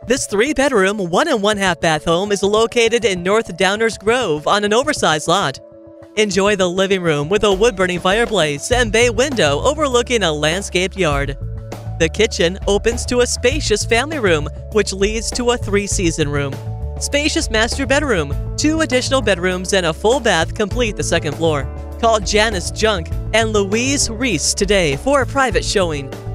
This 3-bedroom, 1 and 1/2 bath home is located in North Downers Grove on an oversized lot. Enjoy the living room with a wood-burning fireplace and bay window overlooking a landscaped yard. The kitchen opens to a spacious family room, which leads to a 3-season room. Spacious master bedroom, 2 additional bedrooms, and a full bath complete the 2nd floor. Call Janice Junk and Louise Reese today for a private showing.